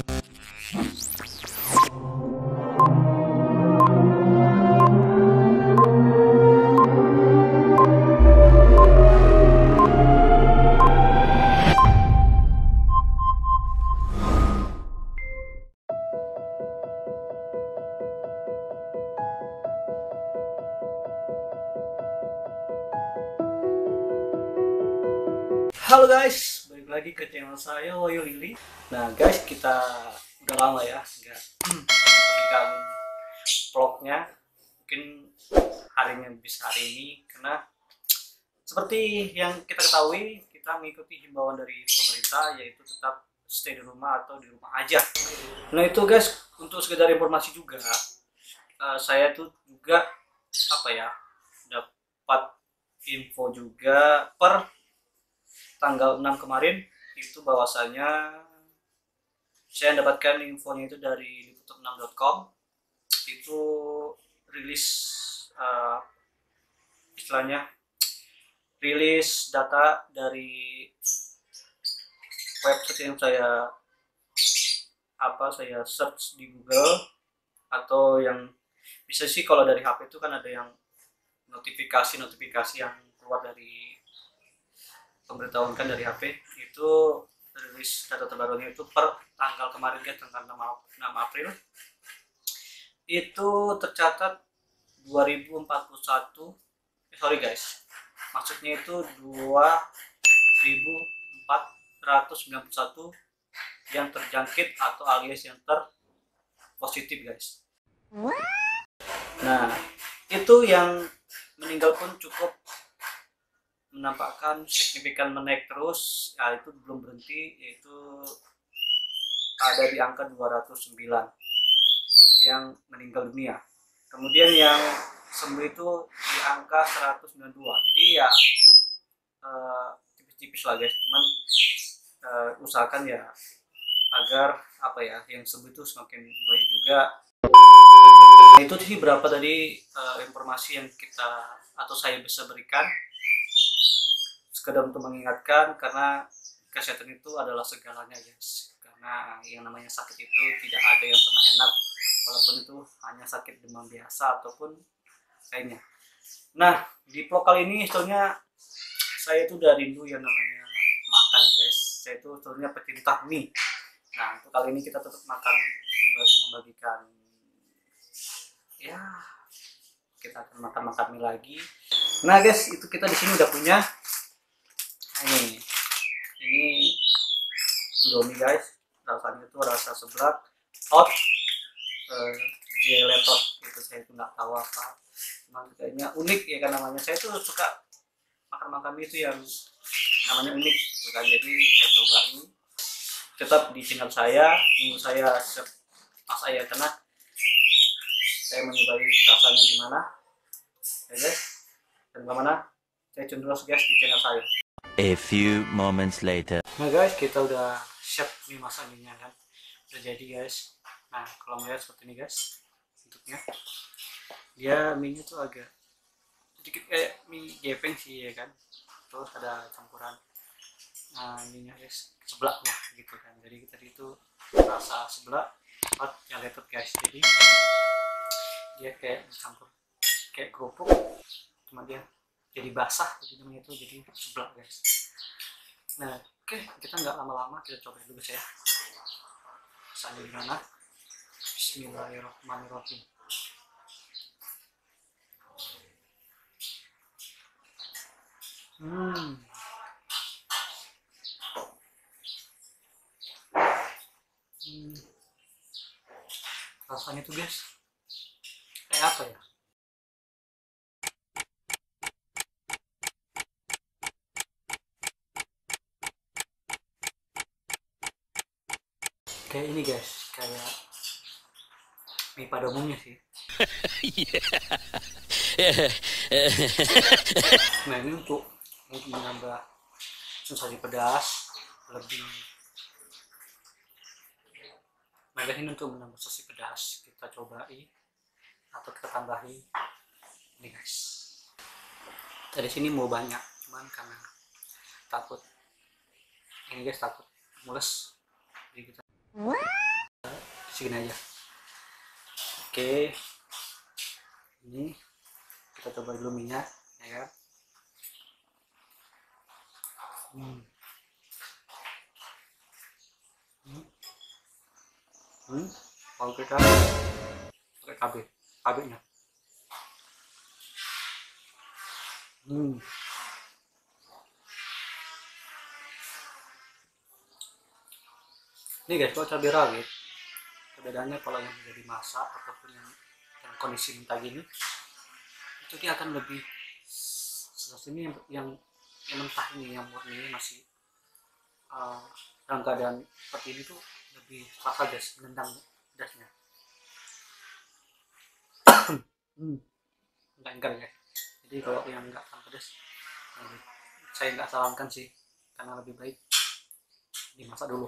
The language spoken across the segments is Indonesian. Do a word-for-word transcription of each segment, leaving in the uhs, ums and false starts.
Halo guys, balik lagi ke channel saya Woyo Lili. Nah guys, kita udah lama ya nggak memberikan vlognya. Mungkin harinya bisa hari ini karena seperti yang kita ketahui, kita mengikuti himbauan dari pemerintah yaitu tetap stay di rumah atau di rumah aja. Nah itu guys, untuk sekedar informasi juga, uh, saya tuh juga apa ya dapat info juga per tanggal enam kemarin itu bahwasanya saya mendapatkan infonya itu dari liputan enam dot com. Itu rilis uh, istilahnya rilis data dari website yang saya apa saya search di Google, atau yang bisa sih kalau dari H P itu kan ada yang notifikasi-notifikasi yang keluar dari pemberitahuan kan dari H P. Itu rilis data terbarunya itu per tanggal kemarin guys, tanggal enam April itu tercatat dua ribu empat puluh satu eh, sorry guys maksudnya itu dua ribu empat ratus sembilan puluh satu yang terjangkit atau alias yang terpositif guys. Nah itu yang meninggal pun cukup menampakkan signifikan menaik terus, ya itu belum berhenti, yaitu ada di angka dua ratus sembilan yang meninggal dunia. Kemudian yang sembuh itu di angka seratus sembilan puluh dua. Jadi ya eh, tipis-tipis lah guys, cuman eh, usahakan ya agar apa ya yang sembuh itu semakin baik juga. Nah, itu sih berapa tadi eh, informasi yang kita atau saya bisa berikan, sekedar untuk mengingatkan karena kesehatan itu adalah segalanya guys. Karena yang namanya sakit itu tidak ada yang pernah enak, walaupun itu hanya sakit demam biasa ataupun lainnya. Nah di vlog kali ini sebetulnya saya itu udah rindu yang namanya makan guys. Saya itu sebetulnya pecinta mie. Nah untuk kali ini kita tetap makan, membagikan ya kita akan makan-makan mie lagi. Nah guys, itu kita di sini udah punya ini ini Indomie guys, rasanya itu rasa seblak hot uh, gelato, itu saya itu nggak tahu apa, cuman kayaknya unik ya kan namanya. Saya tuh suka makan-makan itu yang namanya unik gitu kan, jadi saya coba ini tetap di channel saya, tunggu saya pas saya kena saya mencobai rasanya gimana ya guys, dan kemana saya tune terus guys di channel saya. A few moments later. Nah guys, kita udah siap mie masakannya kan, udah jadi guys. Nah kalau melihat seperti ini guys bentuknya, dia mie nya tuh agak sedikit kayak mie gepeng sih ya kan, terus ada campuran nah mie nya guys, seblaknya gitu kan. Jadi tadi itu rasa seblak hot yang letot guys, jadi dia kayak dicampur kayak kerupuk, cuma dia jadi basah, jadi namanya itu jadi seblak guys. Nah oke okay, kita nggak lama-lama, kita coba dulu guys ya rasanya gimana. Bismillahirrahmanirrahim. hmm hmm rasanya tuh guys kayak apa ya, kayak ini guys, kayak mie pada umumnya sih. Nah ini untuk untuk menambah sensasi pedas lebih, nah ini untuk menambah sensasi pedas kita cobai atau kita tambahi ini guys. Dari sini mau banyak, cuman karena takut ini guys, takut mules, jadi kita segini aja. Oke, ini kita coba dulu minyak ya kan. hmm. Hmm. Hmm. Kalau kita pakai cabai cabainya. hmm. Ini guys, kalau cabai rawit perbedaannya kalau yang sudah dimasak ataupun yang, yang kondisi mentah gini itu dia akan lebih seperti ini. Yang yang, yang mentah ini, yang murni masih uh, dalam keadaan seperti ini tuh lebih terasa guys, menendang pedasnya. hmm. Enggak enggak ya. Jadi kalau yang enggak tahan pedas, saya nggak sarankan sih, karena lebih baik dimasak dulu.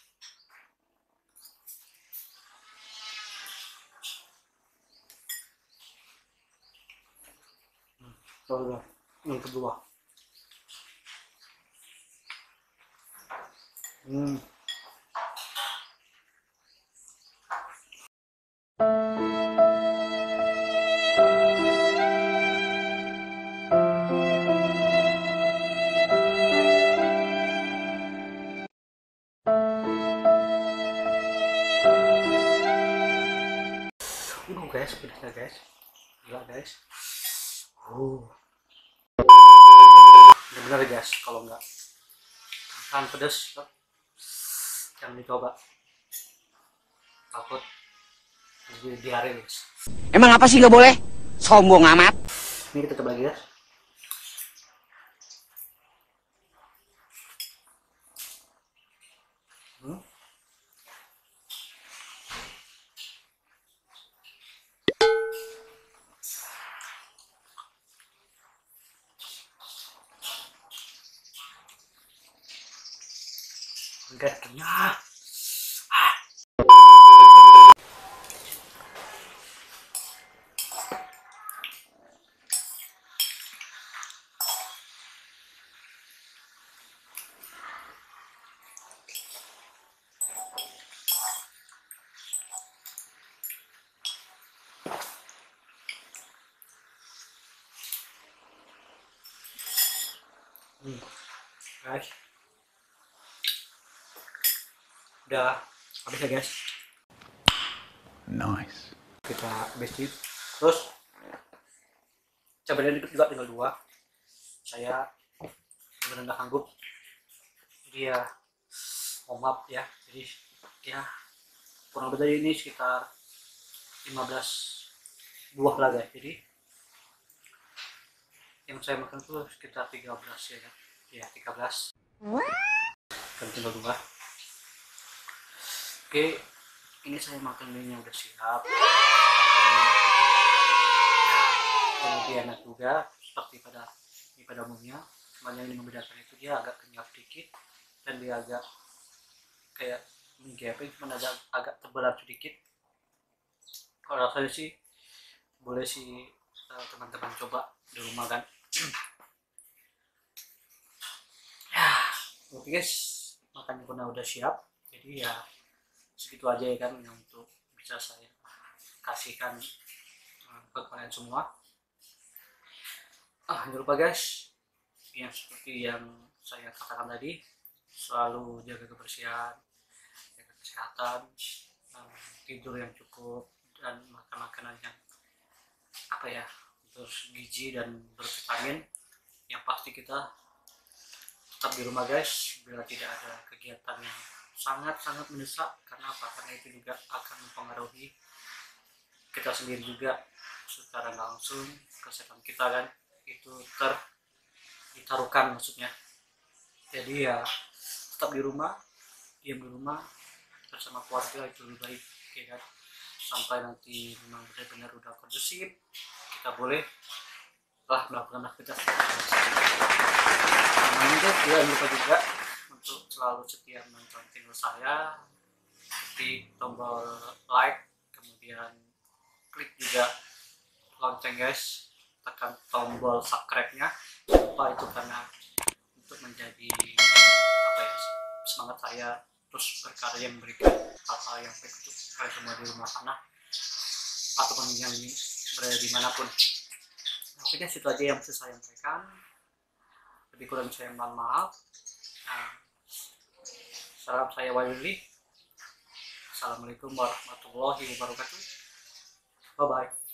Coba yang kedua. Hmm. Udah guys, pedasnya guys, gila guys. Uh. Bener-bener guys, kalau nggak tahan pedas jangan dicoba, takut jadi diare guys. Emang apa sih nggak boleh? Sombong amat. Ini kita coba lagi guys. hmm. Enggak kenyang. Ah. Hmm. Guys, udah habis ya guys. Nice. Kita habisin. Terus cabainya dikit juga, tinggal dua. Saya benar-benar nggak sanggup, jadi ya mohon maaf ya. Jadi ya kurang lebih ini sekitar lima belas buah lah guys. Jadi yang saya makan tuh sekitar tiga belas ya kan. Ya tiga belas. Dan tinggal dua. Oke, ini saya makan mie udah siap. Kemudian enak juga seperti pada mie pada umumnya. Cuma yang ini membedakan itu dia agak kenyal sedikit dan dia agak kayak mie gepeng, cuma agak agak tebalan sedikit. Kalau rasanya sih boleh sih teman-teman coba di rumah kan. Ya, oke guys, makannya pun udah siap. Jadi ya segitu aja ya kan yang untuk bisa saya kasihkan ke kalian semua. Ah, jangan lupa guys, yang seperti yang saya katakan tadi, selalu jaga kebersihan, jaga kesehatan, tidur yang cukup, dan makan makanan yang apa ya, bergizi dan bervitamin. Yang pasti kita tetap di rumah guys, bila tidak ada kegiatan yang sangat-sangat mendesak. Karena apa? Karena itu juga akan mempengaruhi kita sendiri juga secara langsung, kesehatan kita kan itu ter ditaruhkan maksudnya. Jadi ya tetap di rumah, diam di rumah bersama keluarga itu lebih baik ya kan. Sampai nanti memang benar-benar udah kondusif, kita boleh lah melakukan aktivitas. Nah, jangan lupa juga untuk selalu setia menonton channel saya, klik tombol like, kemudian klik juga lonceng guys, tekan tombol subscribe-nya. Lupa itu karena untuk menjadi apa ya, semangat saya terus berkarya memberikan hal-hal yang baik untuk kalian semua di rumah sana ataupun yang berada dimanapun. Oke, situ aja yang bisa saya sampaikan. Lebih kurang saya mohon maaf. Nah, salam saya Wayuli. Assalamualaikum warahmatullahi wabarakatuh. Bye bye.